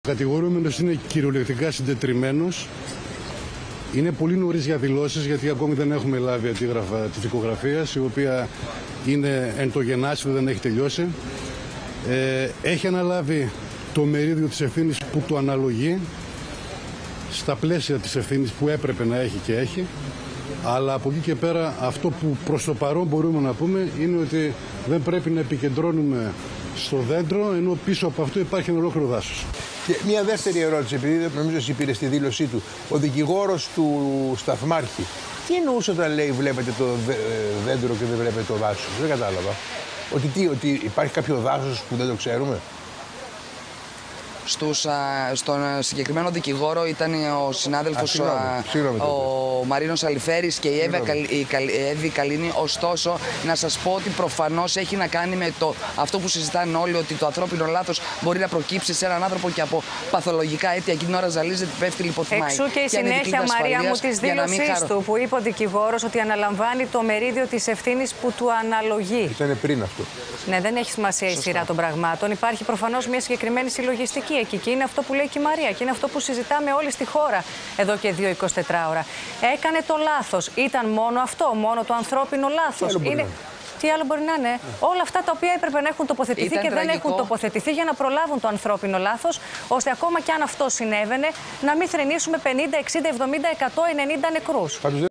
Ο κατηγορούμενος είναι κυριολεκτικά συντετριμμένος. Είναι πολύ νωρίς για δηλώσεις, γιατί ακόμη δεν έχουμε λάβει αντίγραφα της δικογραφίας, η οποία είναι εν το γεννάσιο, δεν έχει τελειώσει. Έχει αναλάβει το μερίδιο της ευθύνης που του αναλογεί, στα πλαίσια της ευθύνης που έπρεπε να έχει και έχει. Αλλά από εκεί και πέρα, αυτό που προς το παρόν μπορούμε να πούμε είναι ότι δεν πρέπει να επικεντρώνουμε στο δέντρο, ενώ πίσω από αυτό υπάρχει ένα ολόκληρο δάσος. Και μια δεύτερη ερώτηση, επειδή νομίζω εσύ πήρε στη δήλωσή του. Ο δικηγόρος του σταθμάρχη, τι εννοούσε όταν λέει βλέπετε το δέντρο και δεν βλέπετε το δάσος? Δεν κατάλαβα. Ότι υπάρχει κάποιο δάσος που δεν το ξέρουμε? Στον συγκεκριμένο δικηγόρο ήταν ο συνάδελφος ο Μαρίνος Αλιφέρης και η Εύη Καλίνη. Ωστόσο, να σας πω ότι προφανώς έχει να κάνει με αυτό που συζητάνε όλοι, ότι το ανθρώπινο λάθος μπορεί να προκύψει σε έναν άνθρωπο και από παθολογικά αίτια. Εκείνη την ώρα ζαλίζεται, πέφτει λιποθυμάει. Εξού και η συνέχεια, Μαρία μου, της δήλωσής του, που είπε ο δικηγόρος ότι αναλαμβάνει το μερίδιο της ευθύνης που του αναλογεί. Ήταν πριν αυτό. Ναι, δεν έχει σημασία η σειρά των πραγμάτων. Υπάρχει προφανώς μια συγκεκριμένη συλλογιστική εκεί. Και είναι αυτό που λέει και η Μαρία. Και είναι αυτό που συζητάμε όλοι στη χώρα εδώ και 2-24 ώρα. Έκανε το λάθος. Ήταν μόνο αυτό, μόνο το ανθρώπινο λάθος? Τι άλλο μπορεί να είναι? Όλα αυτά τα οποία έπρεπε να έχουν τοποθετηθεί και δεν έχουν τοποθετηθεί για να προλάβουν το ανθρώπινο λάθος, ώστε ακόμα και αν αυτό συνέβαινε, να μην θρηνήσουμε 50, 60, 70, 100, 90 νεκρούς.